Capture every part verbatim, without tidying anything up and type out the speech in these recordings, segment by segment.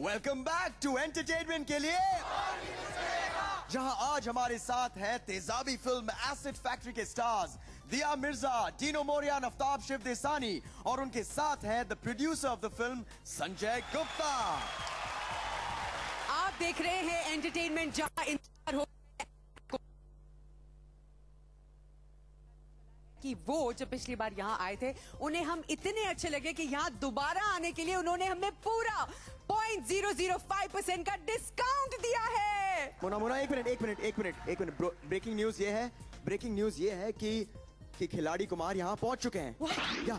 Welcome back to entertainment के लिए, जहां आज हमारे साथ है तेजाबी फिल्म एसिड फैक्ट्री के स्टार्स दिया मिर्जा, डीनो मोरिया, आफ्ताब शिवदेसानी और उनके साथ है the producer of the film Sanjay Gupta. आप देख रहे हैं एंटरटेनमेंट, जहां इंतजार हो कि वो जब पिछली बार यहाँ आए थे उन्हें हम इतने अच्छे लगे कि यहाँ दोबारा आने के लिए उन्होंने हमें पूरा point zero zero five percent का डिस्काउंट दिया है। मोना मोना एक मिनट एक मिनट एक मिनट एक मिनट ब्रेकिंग न्यूज ये है ब्रेकिंग न्यूज ये है कि कि खिलाड़ी कुमार यहाँ पहुंच चुके हैं। क्या?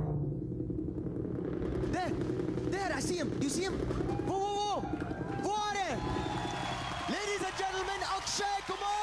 There, there, I see him. You see him? वो वो वो वो आ रहे हैं। Ladies and gentlemen, Akshay Kumar.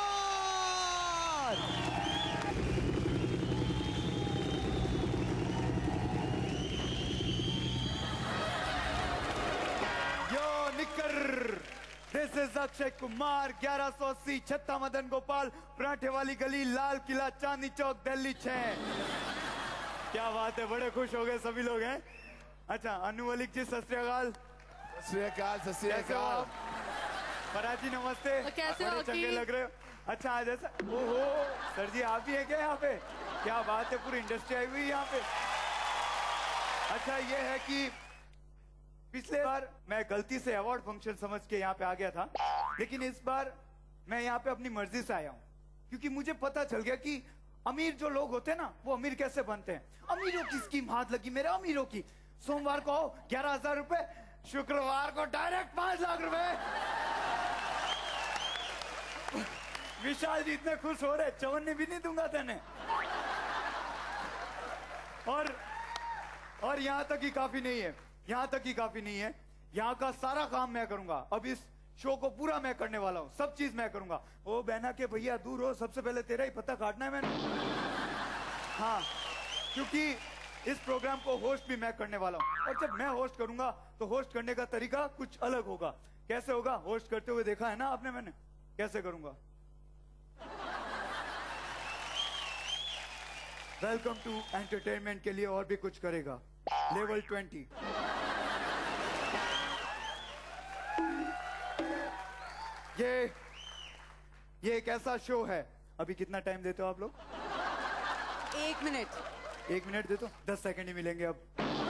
This is Akshay Kumar, ग्यारह सौ अस्सी छत्ता मदन गोपाल, पराठे वाली गली, लाल किला, चांदनी चौक, दिल्ली छह। क्या बात है, बड़े खुश हो गए सभी लोग हैं। अच्छा अनु मलिक जी सत श्री अकाल। सत श्री अकाल, सत श्री अकाल। फराज जी नमस्ते, कैसे बड़े चंगे लग रहे हो। अच्छा आज ऐसा, ओहो सर जी आप भी है क्या यहाँ पे? क्या बात है, पूरी इंडस्ट्री आई हुई है यहाँ पे। अच्छा ये है कि पिछले बार मैं गलती से अवार्ड फंक्शन समझ के यहाँ पे आ गया था, लेकिन इस बार मैं यहाँ पे अपनी मर्जी से आया हूँ, क्योंकि मुझे पता चल गया कि अमीर जो लोग होते हैं ना वो अमीर कैसे बनते हैं। अमीरों की स्कीम हाथ लगी मेरे, अमीरों की। सोमवार को आओ ग्यारह हजार रुपए, शुक्रवार को डायरेक्ट पांच लाख रुपए। विशाल जी इतने खुश हो रहे, चवन्नी भी नहीं दूंगा तेने। और और यहाँ तक ही काफी नहीं है, यहाँ तक ही काफी नहीं है, यहाँ का सारा काम मैं करूंगा। अब इस शो को पूरा मैं करने वाला हूँ, सब चीज मैं करूंगा। ओ बहना के भैया दूर हो, सबसे पहले तेरा ही पता काटना है मैंने। हाँ, क्योंकि इस प्रोग्राम को होस्ट भी मैं करने वाला हूँ, और जब मैं होस्ट करूंगा तो होस्ट करने का तरीका कुछ अलग होगा। कैसे होगा? होस्ट करते हुए देखा है ना आपने मैंने कैसे करूंगा। वेलकम टू एंटरटेनमेंट के लिए और भी कुछ करेगा, लेवल ट्वेंटी। ये ये एक ऐसा शो है। अभी कितना टाइम देते हो आप लोग? एक मिनट। एक मिनट दे दो, दस सेकंड ही मिलेंगे अब।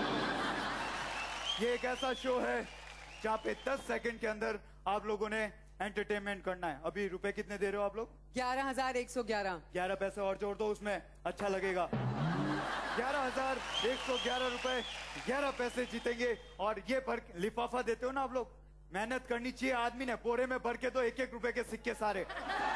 ये एक ऐसा शो है जहाँ पे दस सेकंड के अंदर आप लोगों ने एंटरटेनमेंट करना है। अभी रुपए कितने दे रहे हो आप लोग? ग्यारह हजार एक सौ ग्यारह। ग्यारह पैसे और जोड़ दो उसमें, अच्छा लगेगा। ग्यारह हजार एक सौ ग्यारह रुपए, ग्यारह पैसे जीतेंगे। और ये भर लिफाफा देते हो ना आप लोग, मेहनत करनी चाहिए आदमी ने। बोरे में भर के दो एक एक रुपए के सिक्के सारे।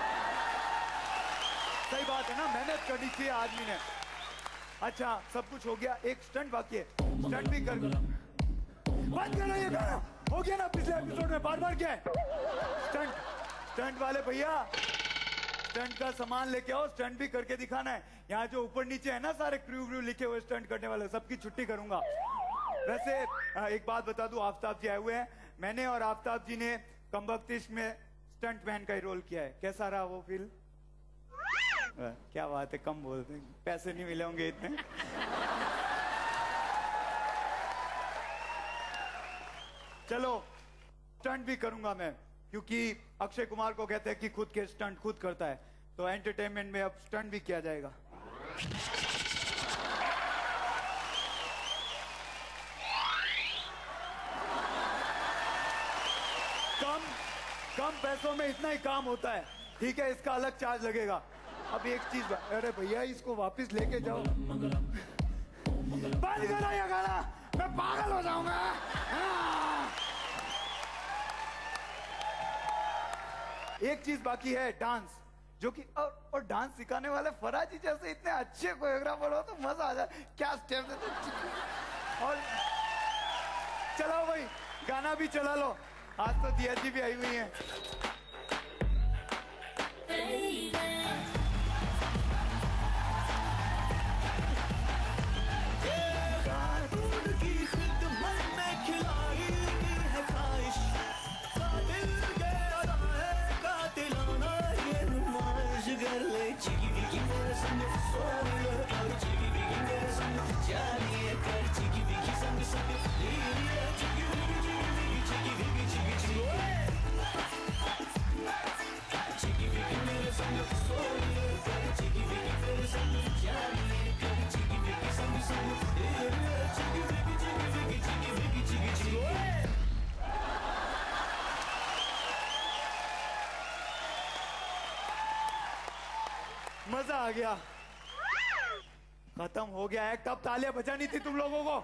सही बात है ना, मेहनत करनी चाहिए आदमी ने। अच्छा सब कुछ हो गया, एक स्टंट बाकी है, स्टंट भी कर। बंद करो ये गाना, हो गया ना पिछले एपिसोड में, बार बार क्या है। स्टंट स्टंट वाले भैया, स्टंट का सामान लेके आओ, स्टंट भी करके दिखाना है। यहाँ जो ऊपर नीचे है ना सारे क्रू व्रू लिखे हुए स्टंट करने वाले, सबकी छुट्टी करूंगा। वैसे एक बात बता दूं, आफ्ताब जी आए हुए हैं। मैंने और आफ्ताब जी ने कमबख्त इश्क में स्टंट मैन का ही रोल किया है। कैसा रहा वो फील? क्या बात है, कम बोलते हैं, पैसे नहीं मिले होंगे इतने। चलो स्टंट भी करूंगा मैं, क्योंकि अक्षय कुमार को कहते हैं कि खुद के स्टंट खुद करता है, तो एंटरटेनमेंट में अब स्टंट भी किया जाएगा। कम कम पैसों में इतना ही काम होता है, ठीक है, इसका अलग चार्ज लगेगा। अब एक चीज, अरे भैया इसको वापस लेके जाओ। बंद करो ये गाना, मैं पागल हो जाऊंगा। एक चीज बाकी है, डांस, जो कि और, और डांस सिखाने वाले फराजी जैसे इतने अच्छे कोरियोग्राफर हो तो मजा आ जाए। क्या स्टेप देते। और चलाओ भाई, गाना भी चला लो। आज तो दिया जी भी आई हुई है। आ गया, खत्म हो गया एक्ट। अब तालियां बजानी थी तुम लोगों को।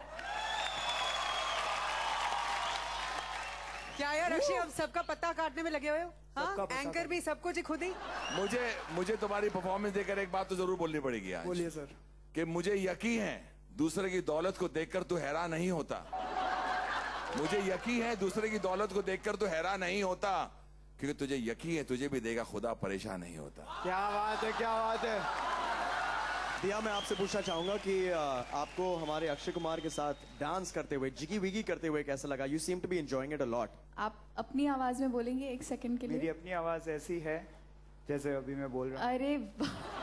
क्या यार अक्षय, अब सबका पत्ता काटने में लगे हुए हो? हाँ, एंकर भी सब कुछ ही खुद ही। मुझे मुझे तुम्हारी परफॉर्मेंस देखकर एक बात तो जरूर बोलनी पड़ेगी आज। बोलिए सर। कि मुझे यकीन है दूसरे की दौलत को देखकर तू हैरान नहीं होता। मुझे यकीन है दूसरे की दौलत को देखकर तू हैरान नहीं होता, क्योंकि तुझे यकीन है तुझे भी देगा खुदा, परेशान नहीं होता। क्या बात है, क्या बात है। दिया, मैं आपसे पूछना चाहूंगा कि आ, आपको हमारे अक्षय कुमार के साथ डांस करते हुए, जिगी विगी करते हुए कैसा लगा? You seem to be enjoying it a lot. आप अपनी आवाज में बोलेंगे एक सेकंड के लिए? मेरी अपनी आवाज ऐसी है जैसे अभी मैं बोल रहा हूँ। अरे